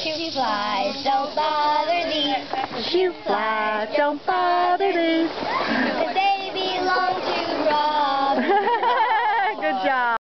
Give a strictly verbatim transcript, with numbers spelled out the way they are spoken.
Shoe flies, don't bother these. Shoe flies, don't bother these. They belong to Robbie. Good job.